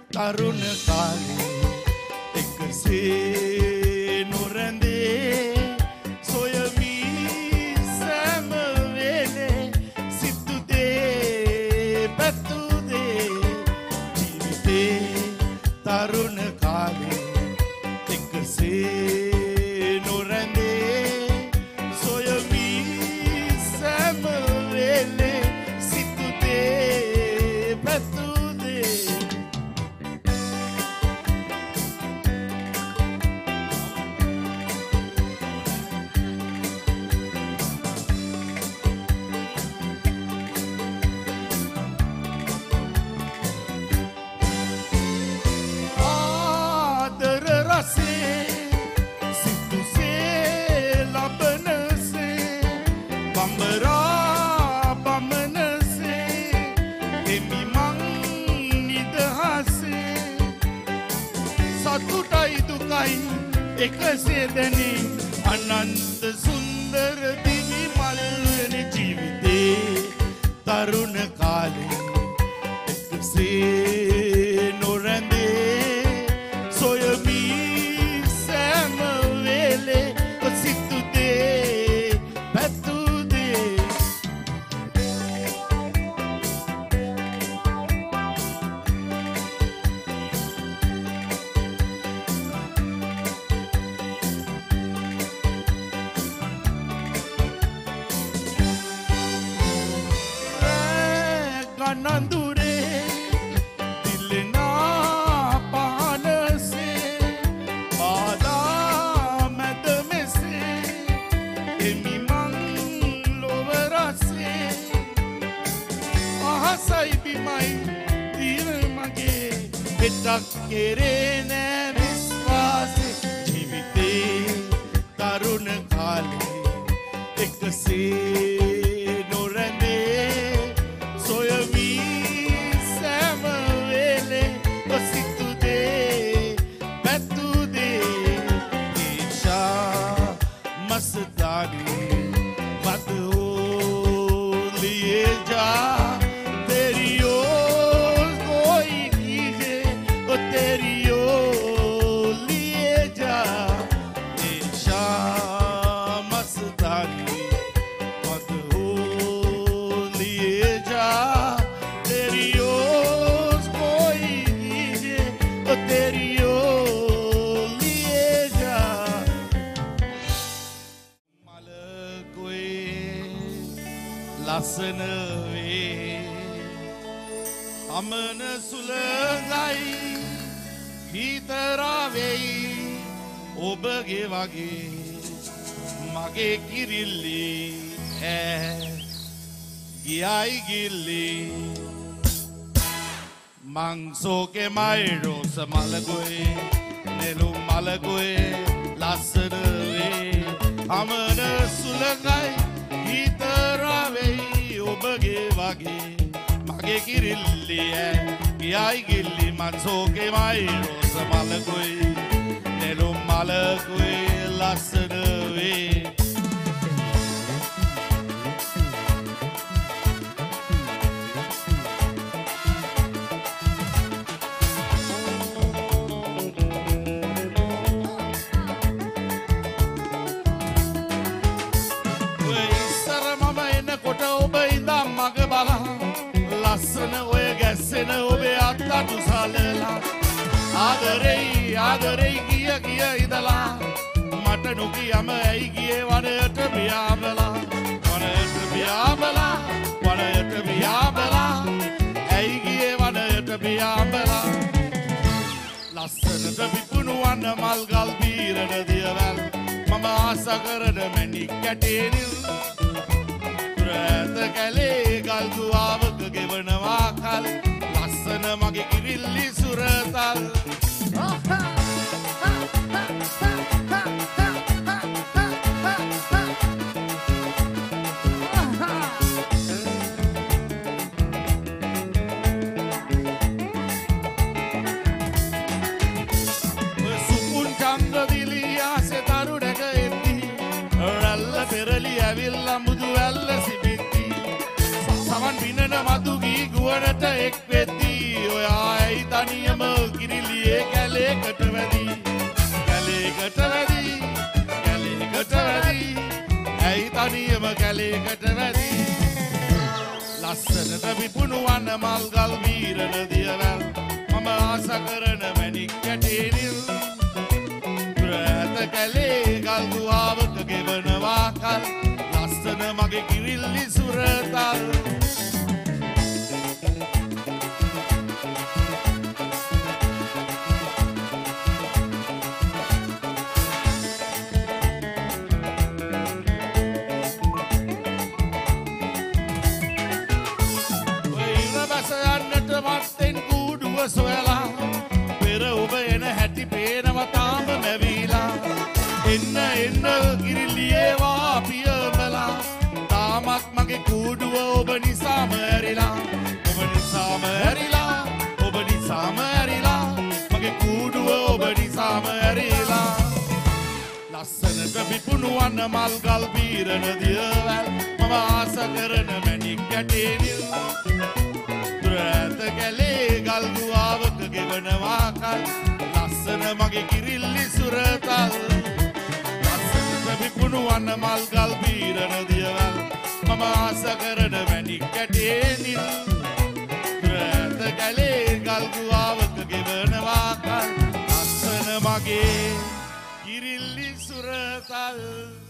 තරුණ කාලේ එකසේ නොරැඳේ සොයමි සෑම වෙලේ සිතු දේ පැතු දේ ජීවිතේ තරුණ කාලේ එකසේ නොරැඳේ සොයමි සෑම වෙලේ සිතු දේ පැතු එකසේ දැනි අනන්ත සුන්දර දිවි මල්වන ජීවිතේ තරුණ කාලේ එකසේ නොරැඳේ සොයමි සෑම වෙලේ සිතු දේ පැතු දේ නන්දුරේ දිලනා පහනසේ පාදා මැද මෙසේ එමි මං ලොවරසේ අහසයි බිමයි දිව මගේ පෙටක් කෙරේ නෑ විශ්වාසේ ජීවිතේ තරුණ කාලේ එකසේ නොරැඳේ සොයමි සෑම වෙලේ සිතු දේ පැතු දේ ඊශා මස්තානි බදෝ ලියේ जा तेरी ओर कोई कीजे ओ तेरी ओर लिए जा ईशा मस्तानी ලස්සන වේ අමන සුලඟයි හිතරා වෙයි ඔබගේ වගේ මගේ කිරිල්ලි ඈ ගියයි ගිල්ලි මං සෝකේ මයි රෝස මලගොයි නෙළුම් මලගොයි ලස්සන වේ අමන සුලඟයි හිතරා වෙයි ඔබගේ වගේ මගේ කිරිල්ලි ඈ ගියයි ගිල්ලි මං සෝකේ මයි රෝස මලගොයි නෙළුම් මලගොයි ලස්සන වේ ලස්සන ඔය ගැස්සෙන ඔබේ අත්තටු සලලා ආදරෙයි ගිය ඉදලා මට නොකියම ඇයි ගියේ වනයට පියාඹලා ඇයි ගියේ වනයට පියාඹලා ලස්සනට විකුණු වන්න මල් ගල් බීරන දියවැල් මම ආස කරන මැණික් කැටේනිල් රැත කැලේ ගල් දුවාවක ගෙවනවා කල් ලස්සන මගේ කිරිල්ලි සුරතල් සුකුන් චන්ද්‍ර දිලියා සෙතරුඩක එද්දි රැල්ල පෙරලි ඇවිල්ලා මුදු වැල්ල සිබිද්දි සමන් විනන මතු ගී ගුවනට එක් වෙද්දී ඔයා ඇයි තනියම කැලේකට වැදී ලස්සනට විපුණු වන මල් ගල් වීරණ දියවැල් මම ආස කරන මැණික් කැටේ නිල් දුරත කැලේ ගල් ගුහාවක ගෙවනවා කල් ලස්සන මගේ කිරිල්ලි සුරතල් මත්තෙන් කූඩුව සොයලා පෙර ඔබ එන හැටි පේනව තාම මැවිලා එන්න එන්න කිරිල්ලියේ වාපියමලා තාමත් මගේ කූඩුව ඔබ නිසාම ඇරිලා ඔබ නිසාම ඇරිලා ඔබ නිසාම ඇරිලා මගේ කූඩුව ඔබ නිසාම ඇරිලා ලස්සනට විපුණු වන මල් ගල් බීරණ දියවැල් මම ආස කරන මැණික් කැටේ නිල් කැලේ ගල් ගුහාවක ගෙවනවා කල් ලස්සන මගේ කිරිල්ලි සුරතල් ලස්සනට විපුණු වන මල් ගල් බීරණ දියවැල් මම ආස කරන මැණික් කැටේ නිල් දුරත කැලේ ගල් ගුහාවක ගෙවනවා කල් ලස්සන මගේ කිරිල්ලි සුරතල්